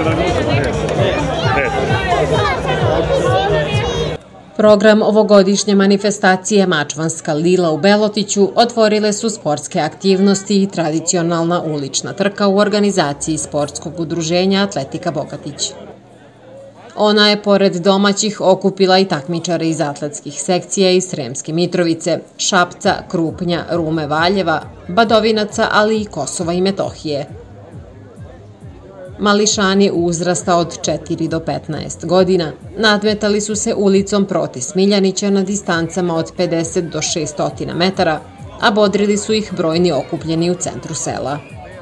Program ovogodišnje manifestacije Mačvanska lila u Belotiću otvorile su sportske aktivnosti i tradicionalna ulična trka u organizaciji sportskog udruženja Atletika Bogatić. Ona je pored domaćih okupila i takmičare iz atletskih sekcija iz Sremske Mitrovice, Šapca, Krupnja, Rume, Valjeva, Badovinaca, ali i Kosova i Metohije. Mališani uzrasta od 4 do 15 godina nadmetali su se ulicom Prote Smiljanića na distancama od 50 do 600 metara, a bodrili su ih brojni okupljeni u centru sela.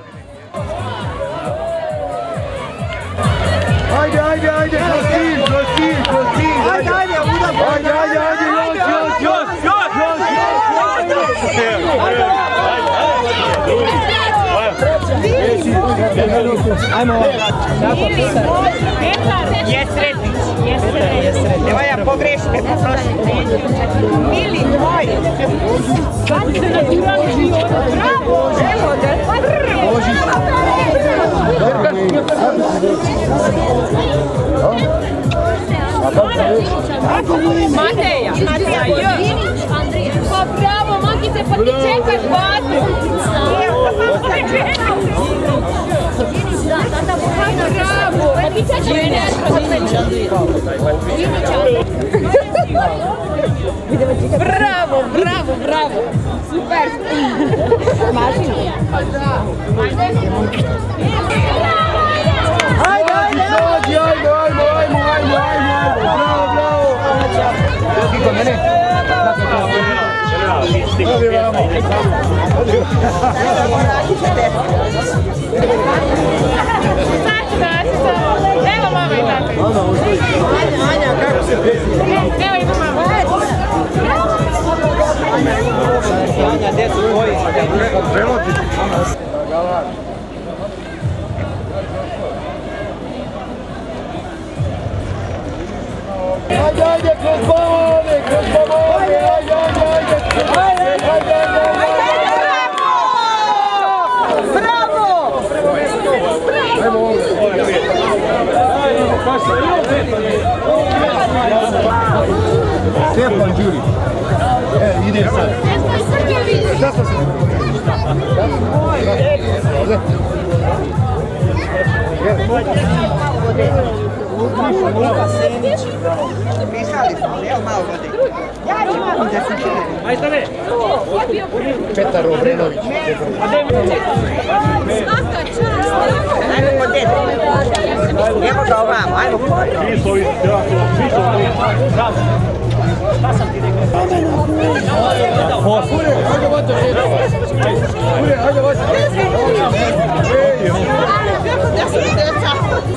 Ajde, ajde, ajde, kroz cilj, ajde, ajde, ajde, ajde, ajmo. Jesretić. Evo ja pogrešite, poprošite. Mili, moj. Bravo! Mateja. Pa bravo, Makice, pa ti čekaš vatru. Bravo, pa ti čekaš Bravo, bravo, bravo. Super. Mašina. Ajde, ajde, bravo, bravo. Kiko, mene? Evo mama i tata. Anja, kako se pesi? Evo ima mama. Anja, gdje su tvoji? Preloti. Ajde, ajde, kroz balone, ajde, bravo! Stefan Đurić. Ide sad. Šta sam se? Pisali smo, evo malo vode. Ja imam da se čine. Majstore! Petar Obrenović. Svaka čast! Ajmo po dede. Evo ga ovamo, ajmo po dede. Šta sam ti rekao? Da se deca.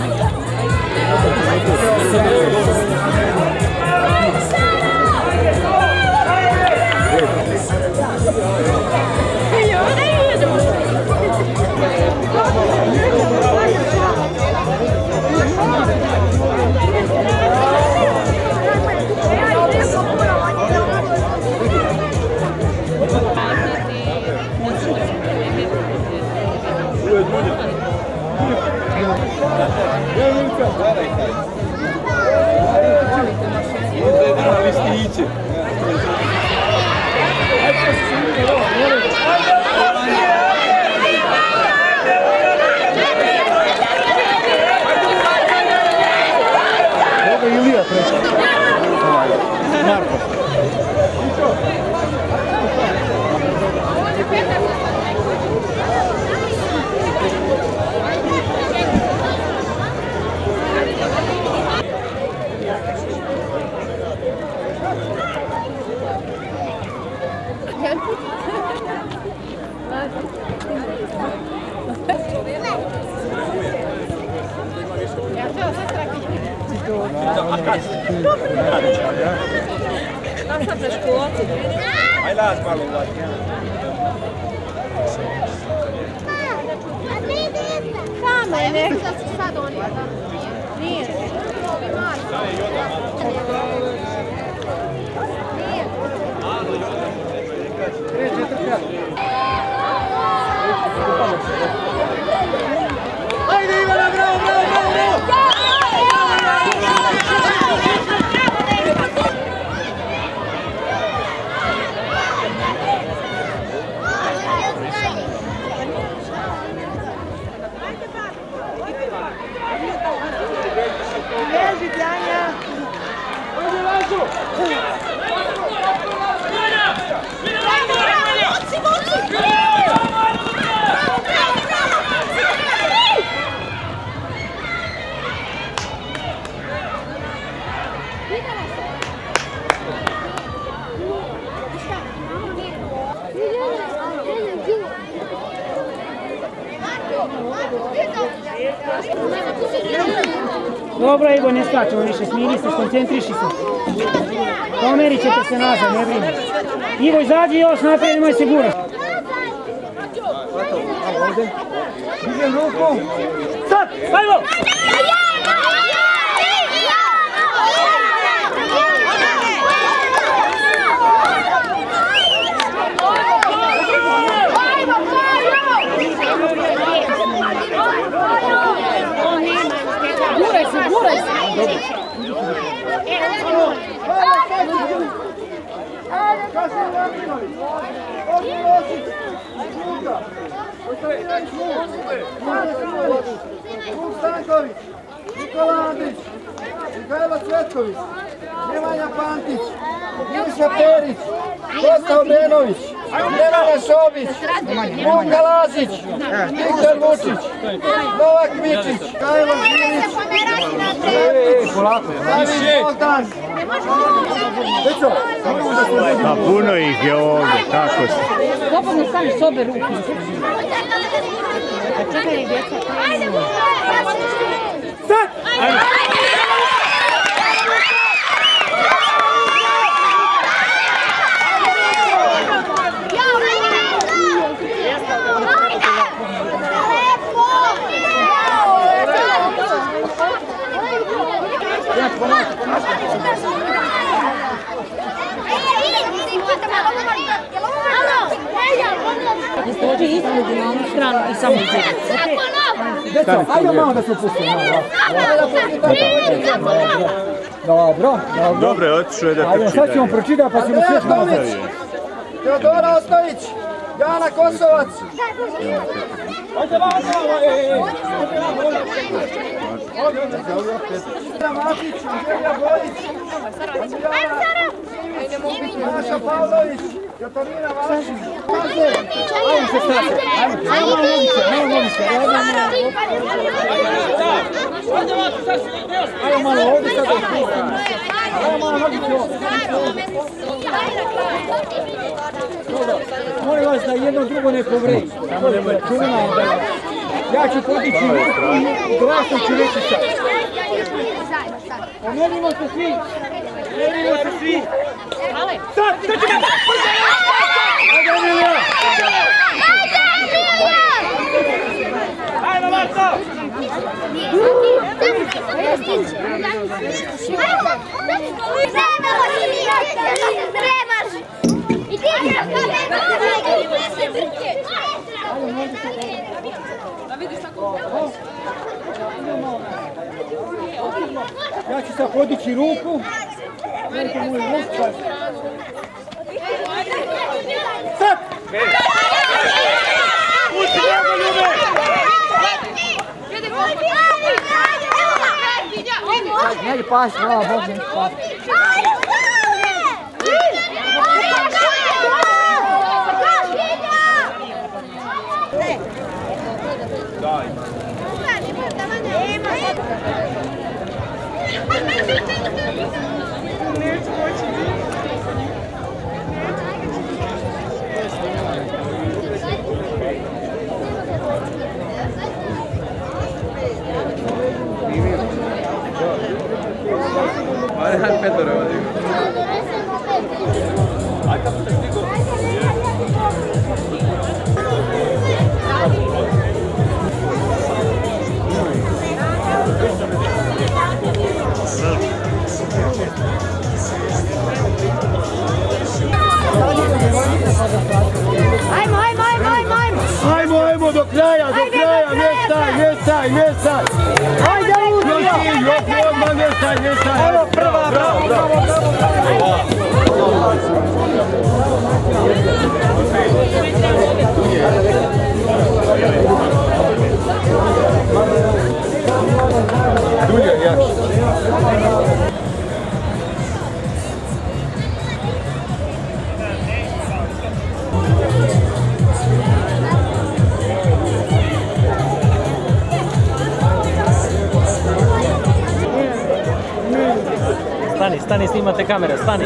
Aj las malo vladi. Kamo je neko? Sad on je tamo. Nije. Ajde Ivana, bravo, bravo, bravo! Dobro, Ivo, ne skačemo više, smiri se, skoncentriši se. Pomerit ćete se nazad, ne brini. Ivo, izađi još naprijed, nemoj se gurati. Dižem ruku. Sad, ajmo! Guraj se, guraj se! Vuk Stanković, Nikola Andrić, Mihajlo Cvetković, Nemanja Pantić, Miša Perić, Kosta Obrenović, Nemanja Šobić, Vuka Lazić, Viktor Vučić, Novak Mičić, Kajlo Žilić, David Bogdan. Pa puno ih je ovdje, kako se? Slobodno stani s obe ruke. Čekaj, djeca. Sad! Dođi između na onu stranu i samo izgleda. Deco, ajde malo da se upustimo. Dobro. Dobro je, otišao je da Ajde, trči sad ćemo dalje. pročitati pa ćemo sjeti nazad. Teodora Ostojić, Jana Kosovac. Matić, Anđelija Bojić, Maša Pavlović, Katarina Vašić. Ajmo se stati, ajmo novice. Ajmo malo ovdje sad da ispustimo. Ajmo malo novice ovdje. Molim vas da jedno drugo ne povreji. Ja ću podići ruku i glasno ću reći sad. Pomerimo se svi. Sad, trčimo! Ajde, Emilija! Ajmo, Marko! Ja ću sad podići ruku. Sad! Neđe pasi, hvala Bog, neđe pasi. Ajmo do kraja, ne staj. Ajde, Lucija! Odmah ne staj. Evo prva, bravo. Dulje, jakše. Stani, snimate kamere, stani.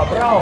bravo.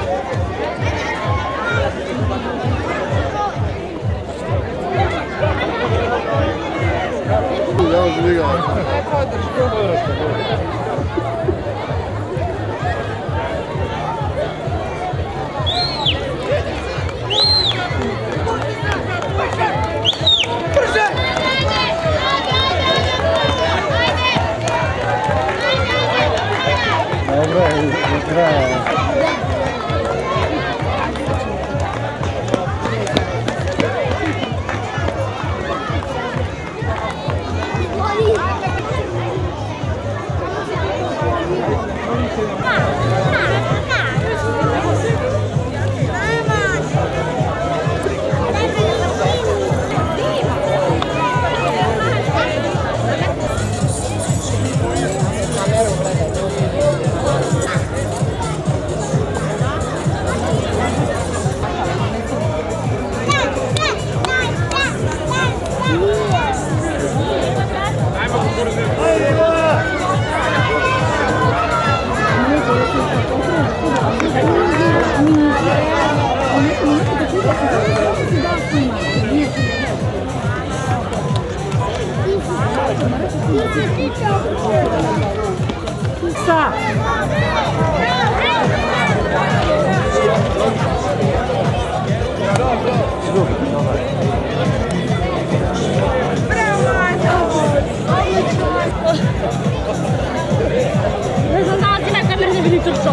Ne znam da ti na kameru ne vidim trčao.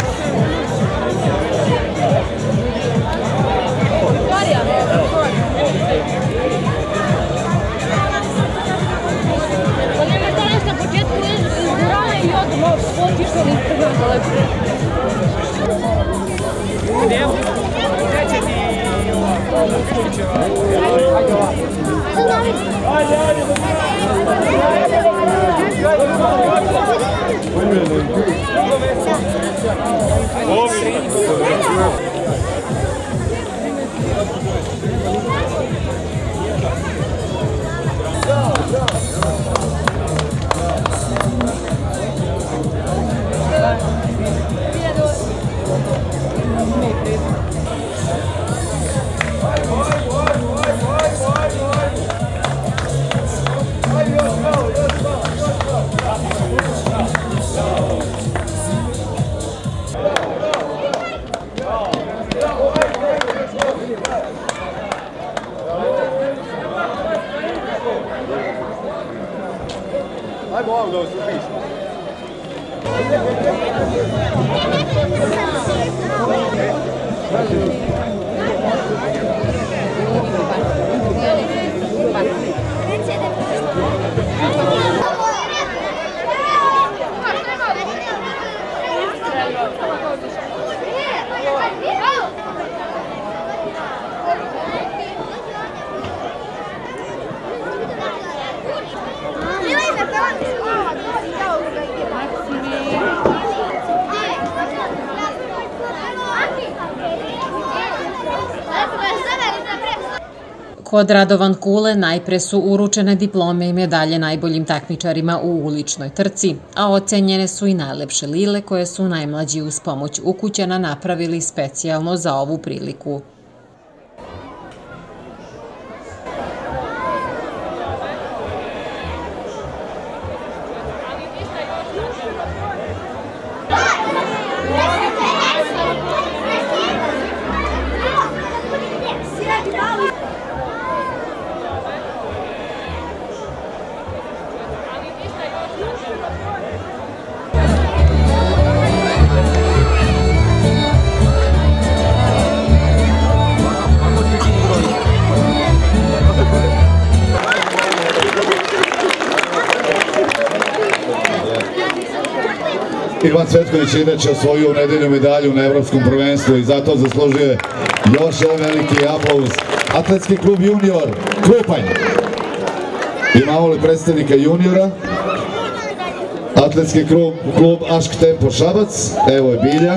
Pa nema da nešto na početku izgurala i odmah otišla i pogledala. Ajmo vam da vas upišemo. Kod Radovan Kule najpre su uručene diplome i medalje najboljim takmičarima u uličnoj trci, a ocenjene su i najlepše lile koje su najmlađi uz pomoć ukućana napravili specijalno za ovu priliku. Ivan Cvetković inače osvojio u nedelju medalju na Evropskom prvenstvu i zato zaslužuje još jedan veliki aplauz. Atletski klub Junior Krupanj. Imamo li predstavnika juniora? Atletski klub Ašk Tempo Šabac, evo je Bilja.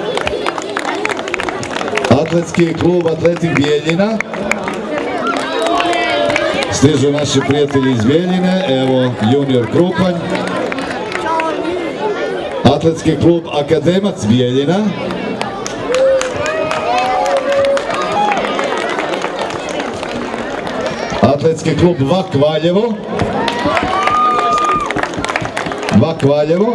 Atletski klub Atletik Bijeljina. Stižu naši prijatelji iz Bijeljine, evo Junior Krupanj. Atletski klub Akademac Bijeljina. atletski klub Vak Valjevo. Vak Valjevo.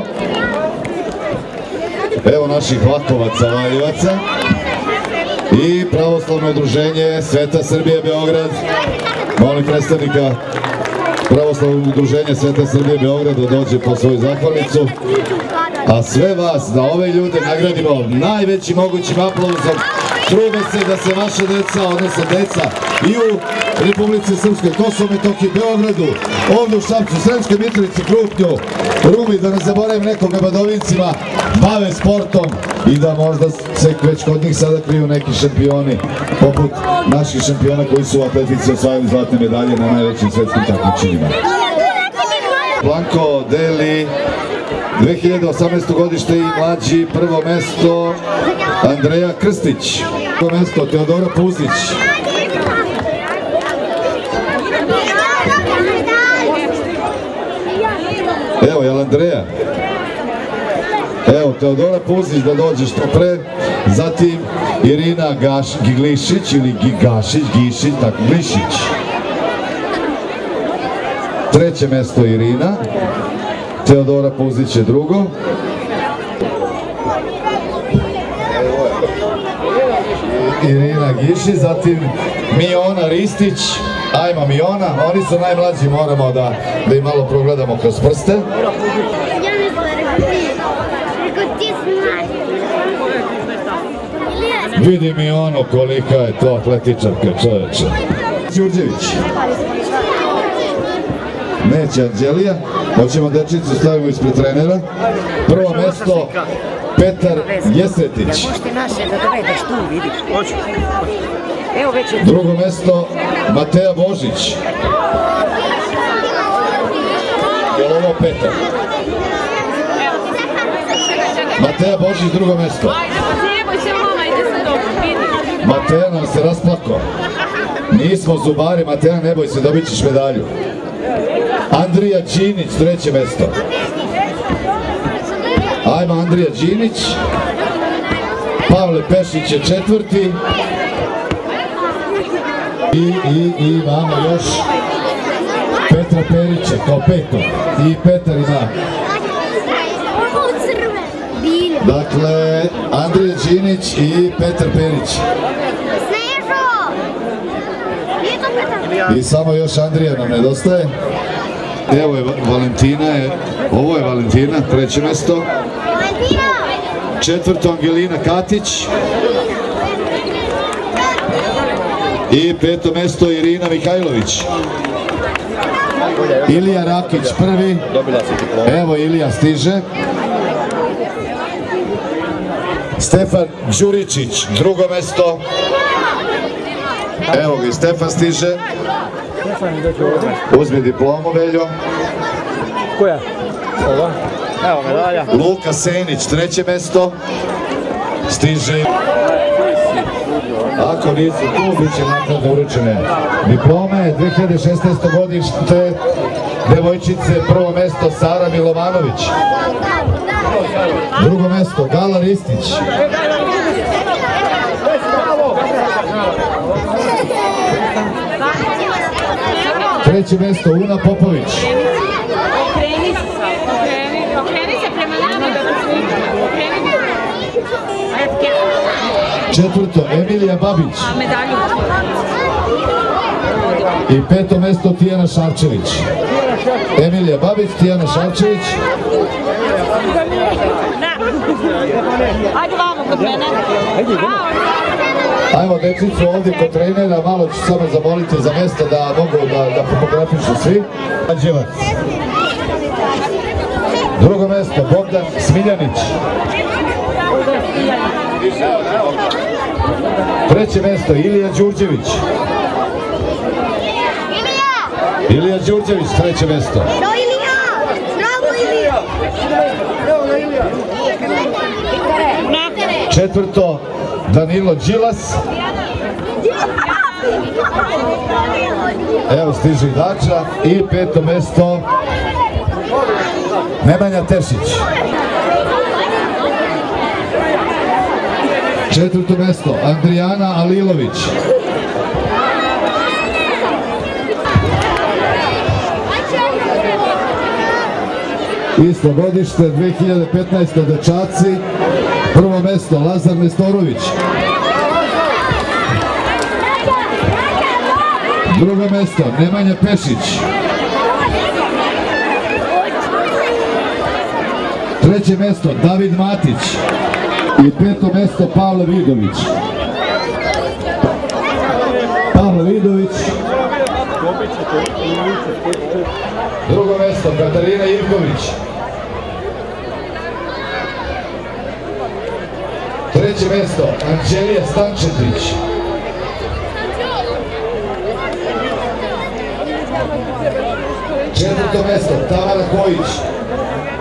Evo naših Vakovaca Valjevaca. I pravoslavno udruženje Sveta Srbije Beograd. Molim predstavnika pravoslavnog udruženja Sveta Srbije Beograd da dođe po svoju zahvalnicu. A sve vas, da ove ljude nagradimo najvećim mogućim aplauzom. Trude se da se vaša deca, odnosno deca i u Republici Srpskoj, Kosovo, Metohiji, Beogradu, ovdje u Šapcu, Sremskoj Mitrovici, Krupnju, Rumi, da ne zaboravim nekoga Badovincima, bave sportom i da možda se već kod njih sada kriju neki šampioni, poput naših šampiona koji su u atletici osvajali zlatne medalje na najvećim svetskim takmičenjima. Blanko deli 2018. godište i mlađi, prvo mesto Andreja Krstić, prvo mesto Teodora Puzić. Evo, jel Andreja? Evo, Teodora Puzić da dođe što pre, zatim Irina Glišić ili Gišić, tako, Glišić. Treće mesto Irina, Teodora Puzić je drugo. Irina Gišić, zatim Miona Ristić. Ajmo Miona, oni su najmlađi, moramo da im malo progledamo kroz prste. Vidi Miono kolika je to atletičarka, čoveče. Đurđević. Neće Anđelija, hoćemo dečicu stavimo ispred trenera. Prvo mesto Petar Jesretić. Možete naše da dovedeš tu, vidiš. Drugo mesto Mateja Božić. Je li ovo Petar? Mateja Božić, drugo mesto. Mateja nam se rasplako. Nismo zubari, Mateja, ne boj se, dobit ćeš medalju. Andrija Đinić, treće mesto. Ajmo Andrija Đinić. Pavle Pešić je četvrti. I imamo još Petra Perića kao peto. I Petar ima. Dakle, Andrija Đinić i Petar Perić. I samo još Andrija nam nedostaje. Evo je Valentina, ovo je Valentina, treće mesto. Četvrto Angelina Katić. I peto mesto Irina Mihajlović. Ilija Rakić prvi. Evo Ilija stiže. Stefan Đuričić, drugo mesto. Evo ga i Stefan stiže. Uzmi diplomu, Veljo. Koja? Ova? Evo medalja. Luka Senić, treće mesto. Stiže. Ako nisu tu, bit će naknadno uručene diplome. 2016. godište devojčice, prvo mesto Sara Milovanović. Drugo mesto Gala Ristić. Treće mesto Una Popović. Četvrto Emilija Babić. I peto mesto Tijana Šarčević. Emilija Babić, Tijana Šarčević. Ajde vamo kod mene. Ajmo dečicu ovdje kod trenera, malo ću samo zamoliti za mjesta da mogu da fotografišu svi. Anđevac. Drugo mesto Bogdan Smiljanić. Treće mesto Ilija Đurđević. Ilija Đurđević, treće mesto. Četvrto Danilo Đilas. Evo stiže i Dača. I peto mesto Nemanja Tešić. Četvrto mesto Andrijana Alilović. Isto godište, 2015. dečaci. Prvo mesto Lazar Nestorović. Drugo mesto Nemanja Pešić. Treće mesto David Matić. I peto mesto Pavle Vidović. Pavle Vidović. Drugo mesto Katarina Ivković. Treće mesto Anđelija Stančetić. Četvrto mesto Tamara Kojić.